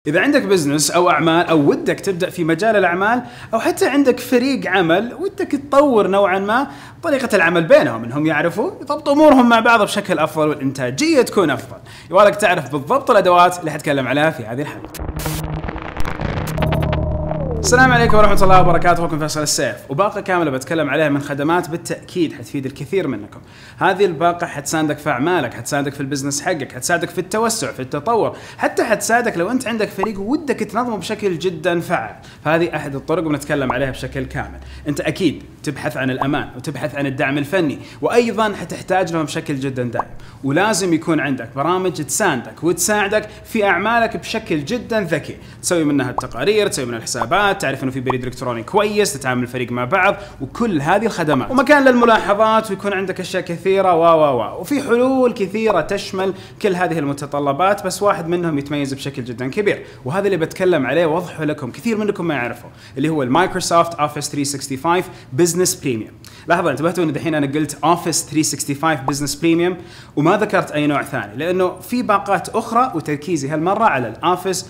إذا عندك بزنس أو أعمال أو ودك تبدأ في مجال الأعمال أو حتى عندك فريق عمل ودك تطور نوعا ما طريقة العمل بينهم، إنهم يعرفوا يضبطوا أمورهم مع بعض بشكل أفضل والإنتاجية تكون أفضل، يبغالك تعرف بالضبط الأدوات اللي حتكلم عليها في هذه الحلقة. السلام عليكم ورحمة الله وبركاته، أخوكم فيصل السيف، وباقة كاملة بتكلم عليها من خدمات بالتأكيد حتفيد الكثير منكم. هذه الباقة حتساندك في أعمالك، حتساندك في البزنس حقك، حتساعدك في التوسع في التطور، حتى حتساعدك لو أنت عندك فريق ودك تنظمه بشكل جدا فعال. فهذه أحد الطرق بنتكلم عليها بشكل كامل. أنت أكيد تبحث عن الأمان وتبحث عن الدعم الفني، وأيضا حتحتاج لهم بشكل جدا دائم، ولازم يكون عندك برامج تساندك وتساعدك في أعمالك بشكل جدا ذكي، تسوي منها التقارير، تسوي منها الحسابات، تعرف انه في بريد الكتروني كويس، تتعامل الفريق مع بعض، وكل هذه الخدمات، ومكان للملاحظات، ويكون عندك اشياء كثيره وفي حلول كثيره تشمل كل هذه المتطلبات، بس واحد منهم يتميز بشكل جدا كبير، وهذا اللي بتكلم عليه واوضحه لكم كثير منكم ما يعرفه، اللي هو المايكروسوفت اوفيس 365 بزنس بريميوم. لحظه، انتبهتوا ان دحين انا قلت اوفيس 365 بزنس بريميوم وما ذكرت اي نوع ثاني، لانه في باقات اخرى وتركيزي هالمره على الاوفيس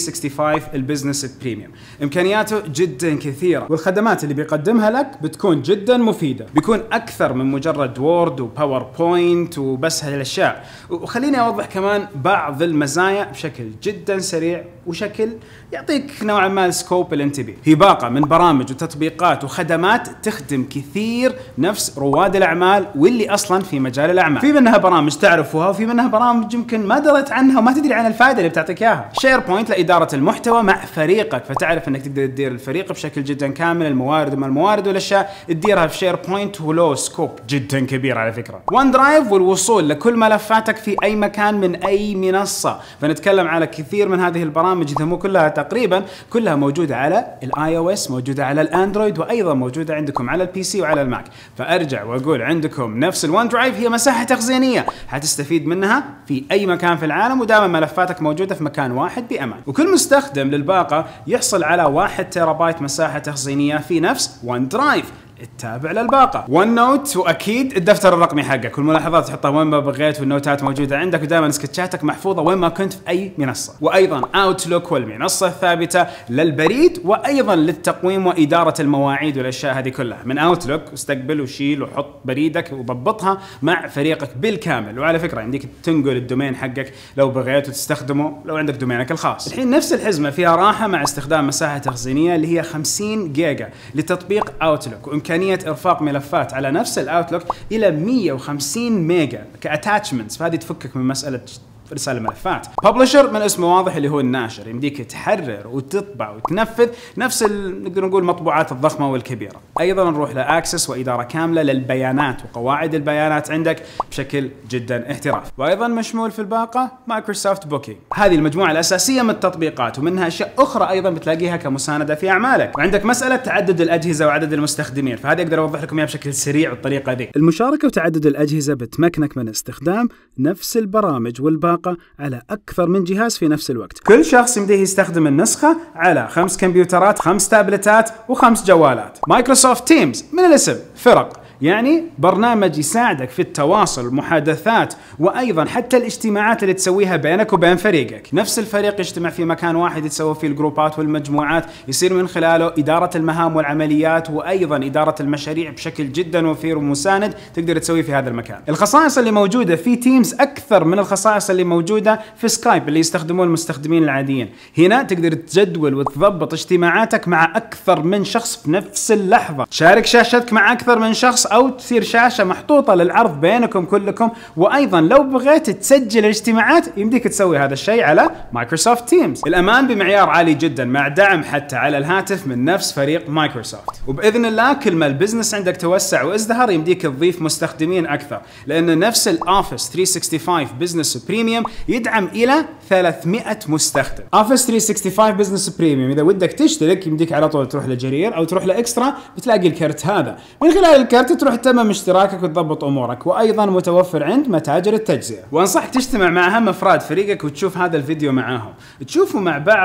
365 البزنس بريميوم. امكانياته جدا كثيره، والخدمات اللي بيقدمها لك بتكون جدا مفيده، بيكون اكثر من مجرد وورد وباوربوينت وبس هالاشياء. وخليني اوضح كمان بعض المزايا بشكل جدا سريع وشكل يعطيك نوعا ما السكوب اللي انت بيه. هي باقه من برامج وتطبيقات وخدمات تخدم كثير نفس رواد الاعمال واللي اصلا في مجال الاعمال. في منها برامج تعرفوها، وفي منها برامج يمكن ما دريت عنها وما تدري عن الفائده اللي بتعطيك اياها. شير بوينت لإدارة المحتوى مع فريقك، فتعرف انك تقدر تدير الفريق بشكل جدا كامل، الموارد وما الموارد والاشياء تديرها في شير بوينت، ولو سكوب جدا كبير على فكرة. ون درايف والوصول لكل ملفاتك في اي مكان من اي منصة، فنتكلم على كثير من هذه البرامج، اذا مو كلها تقريبا كلها موجودة على الاي او اس، موجودة على الاندرويد، وايضا موجودة عندكم على البي سي وعلى الماك. فارجع واقول عندكم نفس الون درايف هي مساحة تخزينية حتستفيد منها في اي مكان في العالم، ودائما ملفاتك موجودة في مكان واحد بأمان. وكل مستخدم للباقة يحصل على 1 تيرابايت مساحة تخزينية في نفس ون درايف التابع للباقة. ون نوت، واكيد الدفتر الرقمي حقك، والملاحظات تحطها وين ما بغيت، والنوتات موجودة عندك، ودائما سكتشاتك محفوظة وين ما كنت في اي منصة. وايضا اوتلوك والمنصة الثابتة للبريد، وايضا للتقويم وادارة المواعيد والاشياء هذه كلها. من اوتلوك استقبل وشيل وحط بريدك وضبطها مع فريقك بالكامل. وعلى فكرة عندك تنقل الدومين حقك لو بغيت وتستخدمه لو عندك دومينك الخاص. الحين نفس الحزمة فيها راحة مع استخدام مساحة تخزينية اللي هي 50 جيجا لتطبيق اوتلوك، إمكانية إرفاق ملفات على نفس الأوتلوك إلى 150 ميجا كأتاتشمنتس، فهذه تفكك من مسألة رسالة ملفات. ببلشر من اسمه واضح اللي هو الناشر، يمديك تحرر وتطبع وتنفذ نفس نقدر نقول المطبوعات الضخمة والكبيرة. أيضا نروح لأكسس وإدارة كاملة للبيانات وقواعد البيانات عندك بشكل جدا احترافي. وأيضا مشمول في الباقة مايكروسوفت بوكينج. هذه المجموعة الأساسية من التطبيقات، ومنها أشياء أخرى أيضا بتلاقيها كمساندة في أعمالك. وعندك مسألة تعدد الأجهزة وعدد المستخدمين، فهذه أقدر أوضح لكم إياها بشكل سريع بالطريقة ذي. المشاركة وتعدد الأجهزة بتمكنك من استخدام نفس البرامج والباقة على أكثر من جهاز في نفس الوقت. كل شخص يمديه يستخدم النسخة على 5 كمبيوترات، 5 تابلتات و5 جوالات. مايكروسوفت تيمز من الاسم فرق، يعني برنامج يساعدك في التواصل والمحادثات، وأيضا حتى الاجتماعات اللي تسويها بينك وبين فريقك. نفس الفريق يجتمع في مكان واحد يتسوى فيه الجروبات والمجموعات، يصير من خلاله إدارة المهام والعمليات، وأيضا إدارة المشاريع بشكل جدا وفير ومساند تقدر تسويه في هذا المكان. الخصائص اللي موجودة في تيمز أكثر من الخصائص اللي موجودة في سكايب اللي يستخدمون المستخدمين العاديين. هنا تقدر تجدول وتضبط اجتماعاتك مع أكثر من شخص في نفس اللحظة، تشارك شاشتك مع أكثر من شخص، أو تصير شاشة محطوطة للعرض بينكم كلكم. وأيضا لو بغيت تسجل الاجتماعات يمديك تسوي هذا الشيء على مايكروسوفت تيمز. الأمان بمعيار عالي جدا مع دعم حتى على الهاتف من نفس فريق مايكروسوفت. وبإذن الله كل ما البزنس عندك توسع وازدهر يمديك تضيف مستخدمين أكثر، لأن نفس الأوفيس 365 بزنس بريميوم يدعم إلى 300 مستخدم. اوفيس 365 بزنس بريميوم إذا ودك تشترك يمديك على طول تروح لجرير أو تروح لإكسترا، بتلاقي الكرت هذا، من خلال الكرت تروح تتمم اشتراكك وتضبط امورك. وايضا متوفر عند متاجر التجزئه. وانصحك تجتمع مع اهم افراد فريقك وتشوف هذا الفيديو معاهم، تشوفوا مع بعض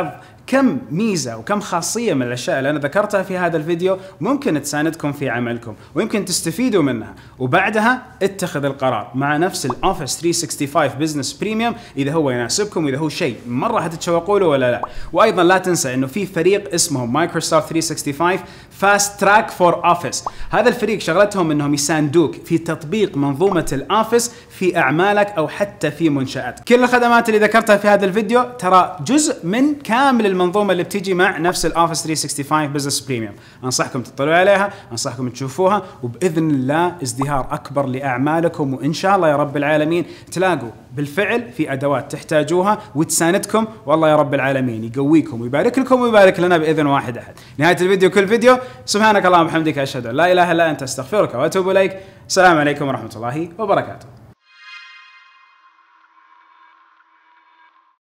كم ميزة وكم خاصية من الأشياء اللي أنا ذكرتها في هذا الفيديو ممكن تساندكم في عملكم ويمكن تستفيدوا منها، وبعدها اتخذ القرار مع نفس الأوفيس 365 بزنس بريميوم إذا هو يناسبكم وإذا هو شيء مرة هتتشوقوا له ولا لا. وأيضا لا تنسى إنه في فريق اسمه مايكروسوفت 365 فاست تراك فور اوفيس. هذا الفريق شغلتهم إنهم يساندوك في تطبيق منظومة الأوفيس في أعمالك أو حتى في منشآت. كل الخدمات اللي ذكرتها في هذا الفيديو ترى جزء من كامل المنظومة اللي بتيجي مع نفس الأوفيس 365 بزنس بريميوم. أنصحكم تطلعوا عليها، أنصحكم تشوفوها، وبإذن الله ازدهار أكبر لأعمالكم، وإن شاء الله يا رب العالمين تلاقوا بالفعل في أدوات تحتاجوها وتساندكم، والله يا رب العالمين يقويكم ويبارك لكم ويبارك لنا بإذن واحد أحد. نهاية الفيديو كل فيديو سبحانك اللهم وبحمدك أشهد أن لا إله إلا أنت أستغفرك وأتوب إليك. السلام عليكم ورحمة الله وبركاته.